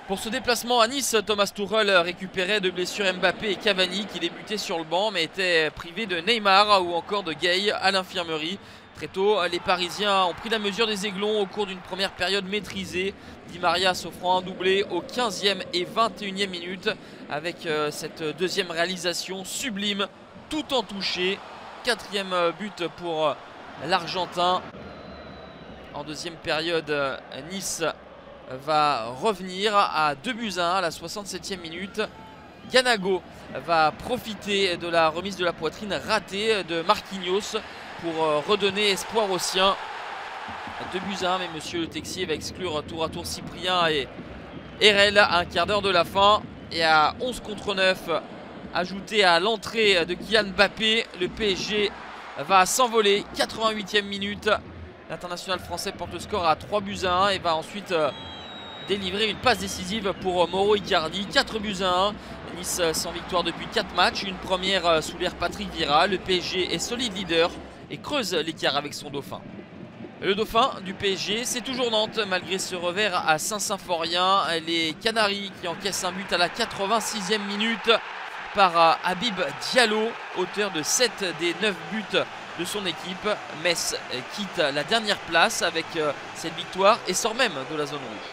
Pour ce déplacement à Nice, Thomas Tuchel récupérait de blessures Mbappé et Cavani qui débutaient sur le banc mais étaient privés de Neymar ou encore de Gay à l'infirmerie. Très tôt, les Parisiens ont pris la mesure des Aiglons au cours d'une première période maîtrisée. Di Maria s'offrant un doublé aux 15e et 21e minutes avec cette deuxième réalisation sublime, tout en touché. 4e but pour l'Argentin. En deuxième période, Nice va revenir à 2-1 à la 67e minute. Ganago va profiter de la remise de la poitrine ratée de Marquinhos pour redonner espoir aux siens. 2-1, mais monsieur le Texier va exclure tour à tour Cyprien et Erel à un quart d'heure de la fin. Et à 11 contre 9, ajouté à l'entrée de Kylian Mbappé, le PSG va s'envoler. 88e minute, l'international français porte le score à 3-1 et va ensuite délivrer une passe décisive pour Mauro Icardi. 4-1. Nice sans victoire depuis 4 matchs. Une première sous l'ère Patrick Vieira. Le PSG est solide leader et creuse l'écart avec son dauphin. Le dauphin du PSG, c'est toujours Nantes malgré ce revers à Saint-Symphorien. Les Canaries qui encaissent un but à la 86e minute par Habib Diallo, auteur de 7 des 9 buts de son équipe. Metz quitte la dernière place avec cette victoire et sort même de la zone rouge.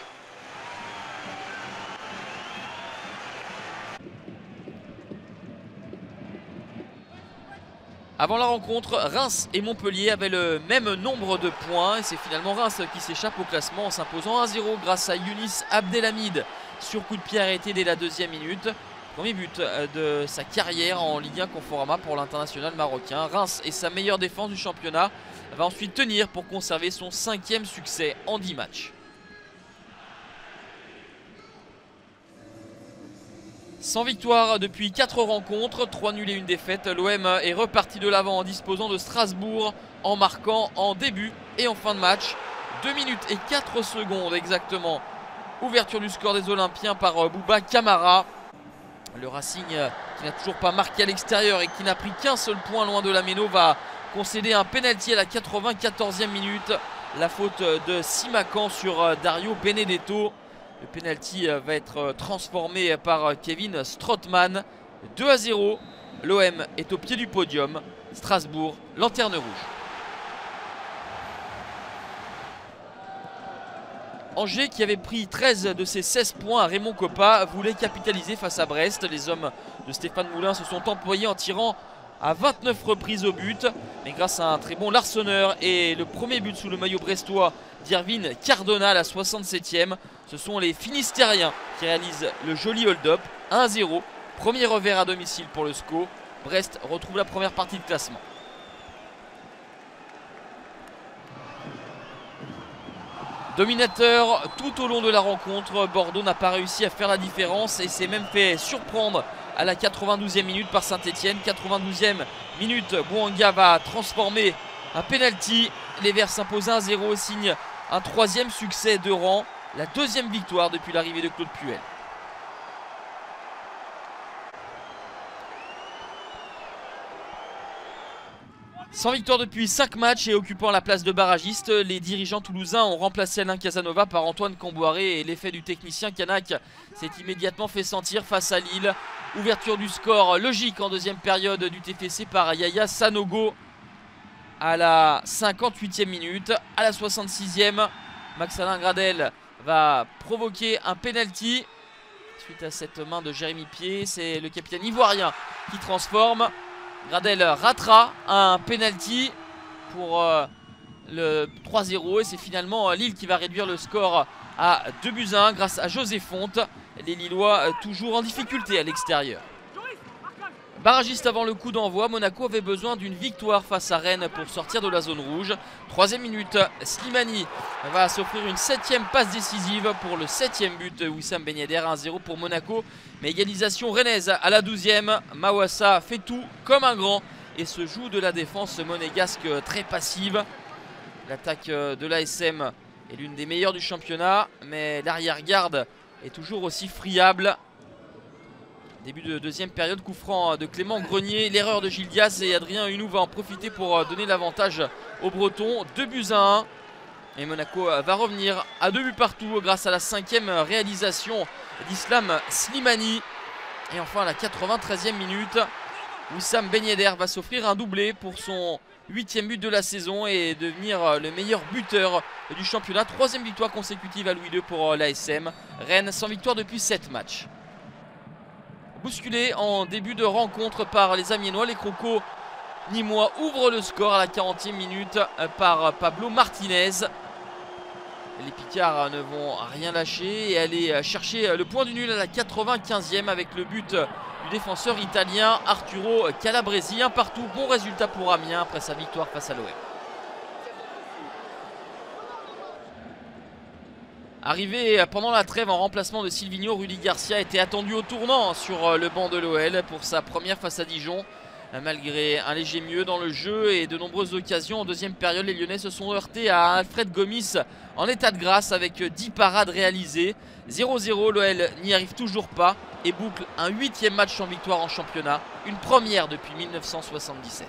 Avant la rencontre, Reims et Montpellier avaient le même nombre de points et c'est finalement Reims qui s'échappe au classement en s'imposant 1-0 grâce à Younis Abdelhamid sur coup de pied arrêté dès la 2e minute. Premier but de sa carrière en Ligue 1 Conforama pour l'international marocain. Reims et sa meilleure défense du championnat va ensuite tenir pour conserver son 5e succès en 10 matchs. Sans victoire depuis 4 rencontres, 3 nuls et 1 défaite, l'OM est reparti de l'avant en disposant de Strasbourg en marquant en début et en fin de match. 2 minutes et 4 secondes exactement. Ouverture du score des Olympiens par Bouba Camara. Le Racing qui n'a toujours pas marqué à l'extérieur et qui n'a pris qu'un seul point loin de la Méno va concéder un pénalty à la 94e minute. La faute de Simakan sur Dario Benedetto. Le pénalty va être transformé par Kevin Strootman. 2-0. L'OM est au pied du podium. Strasbourg, lanterne rouge. Angers, qui avait pris 13 de ses 16 points à Raymond Kopa, voulait capitaliser face à Brest. Les hommes de Stéphane Moulin se sont employés en tirant à 29 reprises au but. Mais grâce à un très bon Larsonneur et le premier but sous le maillot brestois d'Irvine Cardona à la 67e, ce sont les Finistériens qui réalisent le joli hold-up. 1-0, premier revers à domicile pour le SCO. Brest retrouve la première partie de classement. Dominateur tout au long de la rencontre, Bordeaux n'a pas réussi à faire la différence et s'est même fait surprendre à la 92e minute par Saint-Etienne. 92e minute, Bouanga va transformer un penalty. Les Verts s'imposent 1-0 et signent un 3e succès de rang, la 2e victoire depuis l'arrivée de Claude Puel. Sans victoire depuis 5 matchs et occupant la place de barragiste, les dirigeants toulousains ont remplacé Alain Casanova par Antoine Comboiré et l'effet du technicien kanak s'est immédiatement fait sentir face à Lille. Ouverture du score logique en deuxième période du TFC par Yaya Sanogo à la 58e minute. À la 66e, Max-Alain Gradel va provoquer un penalty suite à cette main de Jérémy Pied. C'est le capitaine ivoirien qui transforme. Gradel ratera un penalty pour le 3-0 et c'est finalement Lille qui va réduire le score à 2-1 grâce à José Fonte. Les Lillois toujours en difficulté à l'extérieur. Barragiste avant le coup d'envoi, Monaco avait besoin d'une victoire face à Rennes pour sortir de la zone rouge. 3e minute, Slimani va s'offrir une 7e passe décisive pour le 7e but de Wissam Ben Yedder. 1-0 pour Monaco, mais égalisation rennaise à la 12e. Mawassa fait tout comme un grand et se joue de la défense monégasque très passive. L'attaque de l'ASM est l'une des meilleures du championnat, mais l'arrière-garde est toujours aussi friable. Début de deuxième période, coup franc de Clément Grenier, l'erreur de Gilles Diaz et Adrien Hunou va en profiter pour donner l'avantage aux Bretons. 2-1. Et Monaco va revenir à 2 buts partout grâce à la 5e réalisation d'Islam Slimani. Et enfin à la 93e minute, Wissam Ben Yedder va s'offrir un doublé pour son 8e but de la saison et devenir le meilleur buteur du championnat. 3e victoire consécutive à Louis II pour l'ASM. Rennes sans victoire depuis 7 matchs. Bousculé en début de rencontre par les Amiénois, les Crocos nîmois ouvrent le score à la 40e minute par Pablo Martinez. Les Picards ne vont rien lâcher et aller chercher le point du nul à la 95e avec le but du défenseur italien Arturo Calabresi. Un partout, bon résultat pour Amiens après sa victoire face à l'OM. Arrivé pendant la trêve en remplacement de Silvino, Rudy Garcia était attendu au tournant sur le banc de l'OL pour sa première face à Dijon. Malgré un léger mieux dans le jeu et de nombreuses occasions en deuxième période, les Lyonnais se sont heurtés à Alfred Gomis en état de grâce avec 10 parades réalisées. 0-0, l'OL n'y arrive toujours pas et boucle un 8e match sans victoire en championnat, une première depuis 1977.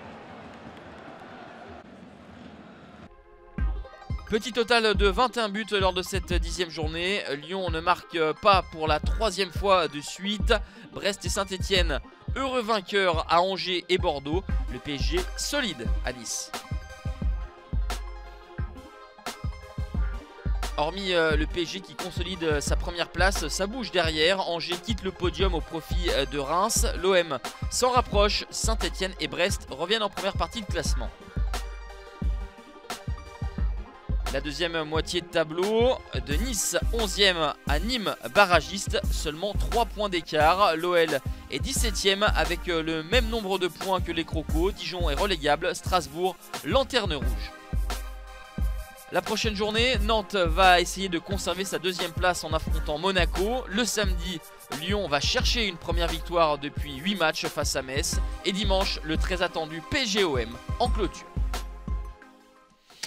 Petit total de 21 buts lors de cette 10e journée. Lyon ne marque pas pour la 3e fois de suite. Brest et Saint-Etienne, heureux vainqueurs à Angers et Bordeaux. Le PSG solide à Nice. Hormis le PSG qui consolide sa première place, ça bouge derrière. Angers quitte le podium au profit de Reims. L'OM s'en rapproche. Saint-Etienne et Brest reviennent en première partie de classement. La deuxième moitié de tableau, de Nice 11e à Nîmes barragiste, seulement 3 points d'écart. L'OL est 17e avec le même nombre de points que les Crocos. Dijon est relégable, Strasbourg lanterne rouge. La prochaine journée, Nantes va essayer de conserver sa 2e place en affrontant Monaco. Le samedi, Lyon va chercher une première victoire depuis 8 matchs face à Metz. Et dimanche, le très attendu PSG-OM en clôture.